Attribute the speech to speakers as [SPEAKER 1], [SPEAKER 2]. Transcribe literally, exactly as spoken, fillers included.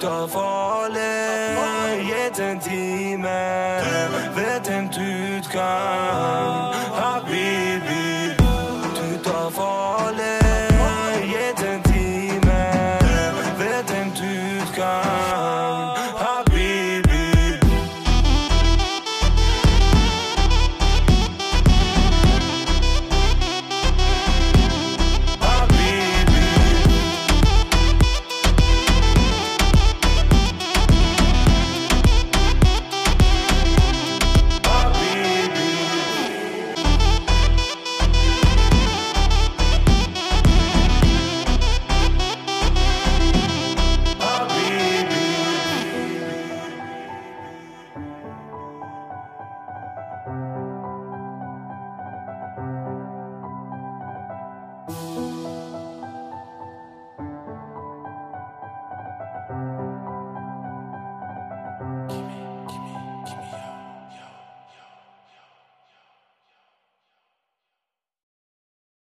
[SPEAKER 1] tar farlig, jetën time vet en utgang, habibi. Du tar farlig, jetën time vet en utgang, habibi. Habibi.